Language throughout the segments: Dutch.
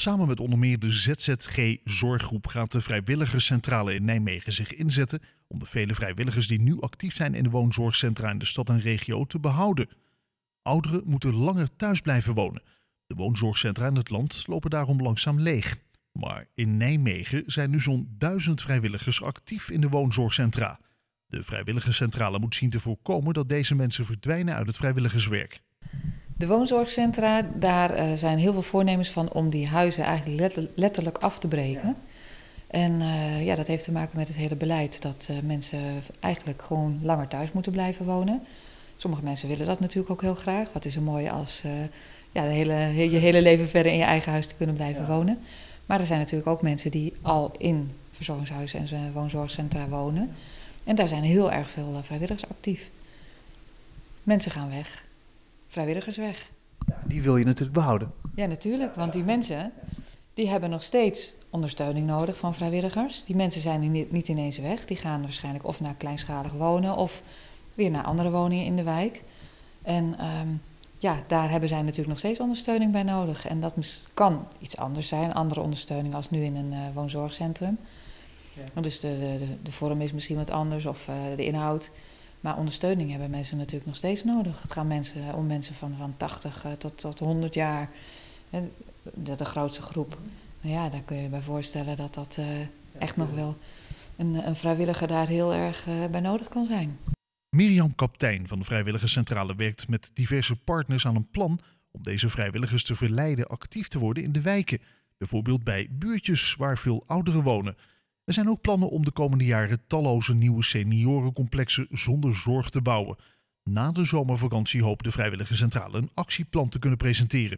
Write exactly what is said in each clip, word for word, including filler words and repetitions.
Samen met onder meer de Z Z G Zorggroep gaat de vrijwilligerscentrale in Nijmegen zich inzetten om de vele vrijwilligers die nu actief zijn in de woonzorgcentra in de stad en regio te behouden. Ouderen moeten langer thuis blijven wonen. De woonzorgcentra in het land lopen daarom langzaam leeg. Maar in Nijmegen zijn nu zo'n duizend vrijwilligers actief in de woonzorgcentra. De vrijwilligerscentrale moet zien te voorkomen dat deze mensen verdwijnen uit het vrijwilligerswerk. De woonzorgcentra, daar uh, zijn heel veel voornemens van om die huizen eigenlijk letterlijk af te breken. Ja. En uh, ja, dat heeft te maken met het hele beleid dat uh, mensen eigenlijk gewoon langer thuis moeten blijven wonen. Sommige mensen willen dat natuurlijk ook heel graag. Wat is er mooi als uh, ja, de hele, je hele leven verder in je eigen huis te kunnen blijven ja. wonen. Maar er zijn natuurlijk ook mensen die al in verzorgingshuizen en woonzorgcentra wonen. En daar zijn heel erg veel vrijwilligers actief. Mensen gaan weg. Vrijwilligers weg. Ja, die wil je natuurlijk behouden. Ja, natuurlijk. Want die mensen die hebben nog steeds ondersteuning nodig van vrijwilligers. Die mensen zijn niet ineens weg. Die gaan waarschijnlijk of naar kleinschalig wonen of weer naar andere woningen in de wijk. En um, ja, daar hebben zij natuurlijk nog steeds ondersteuning bij nodig. En dat kan iets anders zijn, andere ondersteuning als nu in een uh, woonzorgcentrum. Ja. Dus de, de, de vorm is misschien wat anders of uh, de inhoud. Maar ondersteuning hebben mensen natuurlijk nog steeds nodig. Het gaat mensen, om mensen van, van tachtig uh, tot, tot honderd jaar. De, de grootste groep. Nou ja, daar kun je je bij voorstellen dat dat uh, echt nog wel een, een vrijwilliger daar heel erg uh, bij nodig kan zijn. Mirjam Kaptein van de Vrijwilligerscentrale werkt met diverse partners aan een plan om deze vrijwilligers te verleiden actief te worden in de wijken. Bijvoorbeeld bij buurtjes waar veel ouderen wonen. Er zijn ook plannen om de komende jaren talloze nieuwe seniorencomplexen zonder zorg te bouwen. Na de zomervakantie hoopt de Vrijwilligerscentrale een actieplan te kunnen presenteren.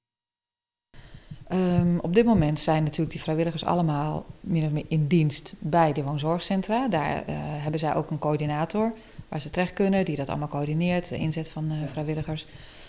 Um, op dit moment zijn natuurlijk die vrijwilligers allemaal min of meer in dienst bij de woonzorgcentra. Daar uh, hebben zij ook een coördinator waar ze terecht kunnen, die dat allemaal coördineert, de inzet van uh, vrijwilligers.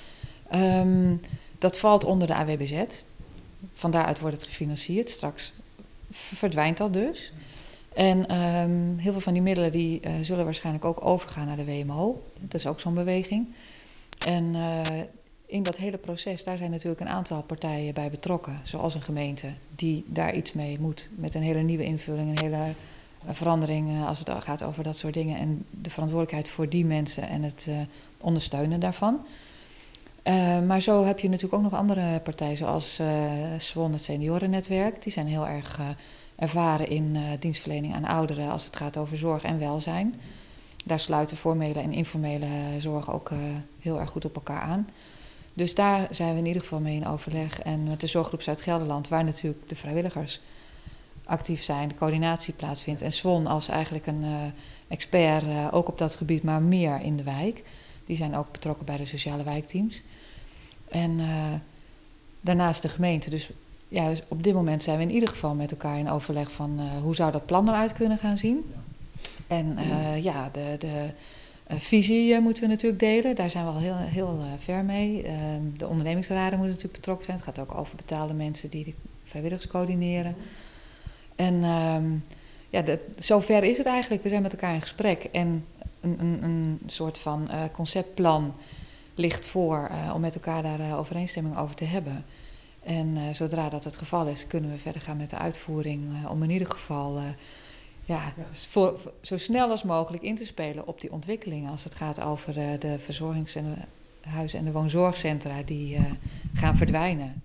Um, dat valt onder de A W B Z. Van daaruit wordt het gefinancierd. Straks verdwijnt dat dus. En um, heel veel van die middelen die, uh, zullen waarschijnlijk ook overgaan naar de W M O. Dat is ook zo'n beweging. En uh, in dat hele proces, daar zijn natuurlijk een aantal partijen bij betrokken. Zoals een gemeente die daar iets mee moet. Met een hele nieuwe invulling, een hele uh, verandering uh, als het gaat over dat soort dingen. En de verantwoordelijkheid voor die mensen en het uh, ondersteunen daarvan. Uh, maar zo heb je natuurlijk ook nog andere partijen zoals uh, SWON, het seniorennetwerk. Die zijn heel erg uh, ervaren in uh, dienstverlening aan ouderen als het gaat over zorg en welzijn. Daar sluiten formele en informele zorg ook uh, heel erg goed op elkaar aan. Dus daar zijn we in ieder geval mee in overleg. En met de zorggroep Zuid-Gelderland, waar natuurlijk de vrijwilligers actief zijn, de coördinatie plaatsvindt. En SWON als eigenlijk een uh, expert, uh, ook op dat gebied, maar meer in de wijk. Die zijn ook betrokken bij de sociale wijkteams. En uh, daarnaast de gemeente. Dus ja, dus op dit moment zijn we in ieder geval met elkaar in overleg van uh, hoe zou dat plan eruit kunnen gaan zien. En uh, ja, de, de uh, visie uh, moeten we natuurlijk delen. Daar zijn we al heel, heel uh, ver mee. Uh, de ondernemingsraden moeten natuurlijk betrokken zijn. Het gaat ook over betaalde mensen die de vrijwilligers coördineren. En uh, ja, de, zover is het eigenlijk. We zijn met elkaar in gesprek. En een, een, een soort van uh, conceptplan ligt voor uh, om met elkaar daar uh, overeenstemming over te hebben. En uh, zodra dat het geval is, kunnen we verder gaan met de uitvoering. Uh, om in ieder geval uh, ja, voor, voor, zo snel als mogelijk in te spelen op die ontwikkelingen. Als het gaat over uh, de verzorgingshuizen en de woonzorgcentra die uh, gaan verdwijnen.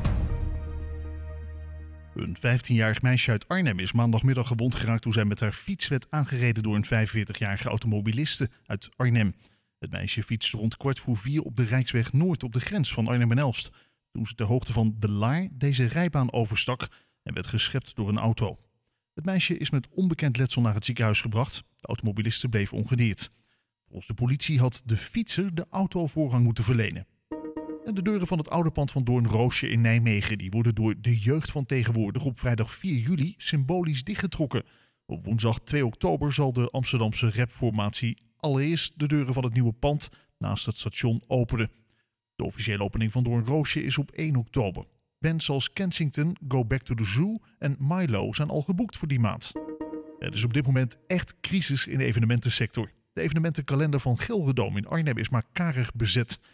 Een vijftienjarig meisje uit Arnhem is maandagmiddag gewond geraakt toen zij met haar fiets werd aangereden door een vijfenveertigjarige automobiliste uit Arnhem. Het meisje fietste rond kwart voor vier op de Rijksweg Noord op de grens van Arnhem en Elst. Toen ze ter hoogte van De Laar deze rijbaan overstak en werd geschept door een auto. Het meisje is met onbekend letsel naar het ziekenhuis gebracht. De automobiliste bleef ongedeerd. Volgens de politie had de fietser de auto voorrang moeten verlenen. En de deuren van het oude pand van Doornroosje in Nijmegen die worden door de jeugd van tegenwoordig op vrijdag vier juli symbolisch dichtgetrokken. Op woensdag twee oktober zal de Amsterdamse rapformatie allereerst de deuren van het nieuwe pand naast het station openen. De officiële opening van Doornroosje is op één oktober. Bands als Kensington, Go Back to the Zoo en Milo zijn al geboekt voor die maand. Er is op dit moment echt crisis in de evenementensector. De evenementenkalender van Gelredome in Arnhem is maar karig bezet.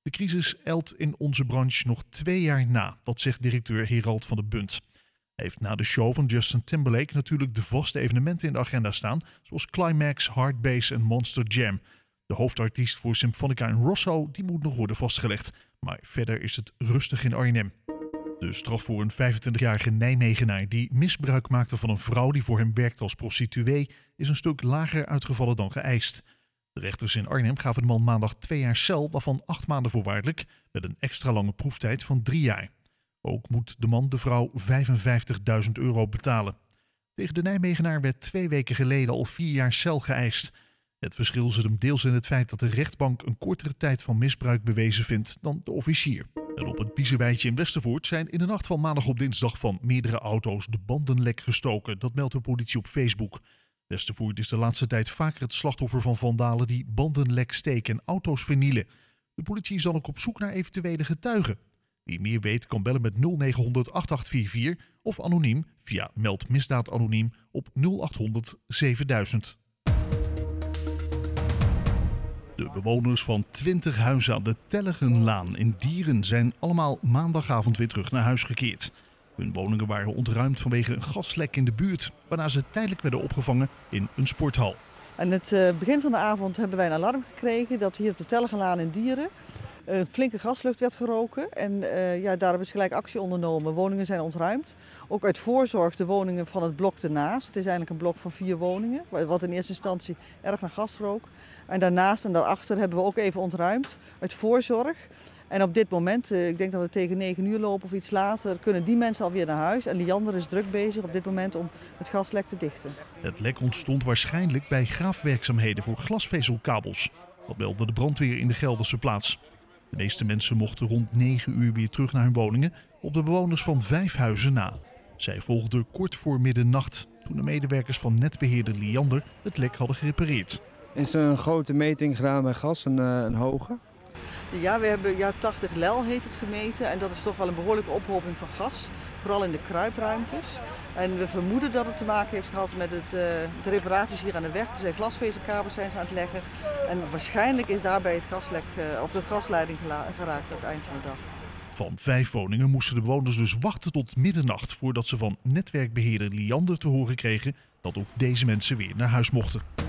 De crisis elt in onze branche nog twee jaar na, dat zegt directeur Herald van de Bunt. Hij heeft na de show van Justin Timberlake natuurlijk de vaste evenementen in de agenda staan, zoals Climax, Hardbase en Monster Jam. De hoofdartiest voor Symfonica en Rosso die moet nog worden vastgelegd, maar verder is het rustig in Arnhem. De straf voor een vijfentwintigjarige Nijmegenaar die misbruik maakte van een vrouw die voor hem werkte als prostituee is een stuk lager uitgevallen dan geëist. De rechters in Arnhem gaven de man maandag twee jaar cel, waarvan acht maanden voorwaardelijk, met een extra lange proeftijd van drie jaar. Ook moet de man de vrouw vijfenvijftigduizend euro betalen. Tegen de Nijmegenaar werd twee weken geleden al vier jaar cel geëist. Het verschil zit hem deels in het feit dat de rechtbank een kortere tijd van misbruik bewezen vindt dan de officier. En op het Biezenwijtje in Westervoort zijn in de nacht van maandag op dinsdag van meerdere auto's de banden lek gestoken. Dat meldt de politie op Facebook. Westervoort is de laatste tijd vaker het slachtoffer van vandalen die banden lek steken en auto's vernielen. De politie is dan ook op zoek naar eventuele getuigen. Wie meer weet kan bellen met nul negen honderd acht acht vier vier of anoniem via Meld Misdaad Anoniem op nul acht honderd zevenduizend. De bewoners van twintig huizen aan de Telligenlaan in Dieren zijn allemaal maandagavond weer terug naar huis gekeerd. Hun woningen waren ontruimd vanwege een gaslek in de buurt, waarna ze tijdelijk werden opgevangen in een sporthal. Aan het begin van de avond hebben wij een alarm gekregen dat hier op de Telligenlaan in Dieren een flinke gaslucht werd geroken. En uh, ja, daar hebben ze gelijk actie ondernomen. Woningen zijn ontruimd. Ook uit voorzorg de woningen van het blok ernaast. Het is eigenlijk een blok van vier woningen, wat in eerste instantie erg naar gas rook. En daarnaast en daarachter hebben we ook even ontruimd uit voorzorg. En op dit moment, uh, ik denk dat we tegen negen uur lopen of iets later, kunnen die mensen alweer naar huis. En Liander is druk bezig op dit moment om het gaslek te dichten. Het lek ontstond waarschijnlijk bij graafwerkzaamheden voor glasvezelkabels. Dat meldde de brandweer in de Gelderse plaats. De meeste mensen mochten rond negen uur weer terug naar hun woningen op de bewoners van vijf huizen na. Zij volgden kort voor middernacht toen de medewerkers van netbeheerder Liander het lek hadden gerepareerd. Is er een grote meting gedaan bij gas, een, een hoge? Ja, we hebben ja, tachtig lel heet het gemeten en dat is toch wel een behoorlijke ophoping van gas, vooral in de kruipruimtes. En we vermoeden dat het te maken heeft gehad met het, uh, de reparaties hier aan de weg. Er zijn glasvezelkabels zijn ze aan het leggen en waarschijnlijk is daarbij het gaslek, uh, of de gasleiding geraakt aan het eind van de dag. Van vijf woningen moesten de bewoners dus wachten tot middernacht voordat ze van netwerkbeheerder Liander te horen kregen dat ook deze mensen weer naar huis mochten.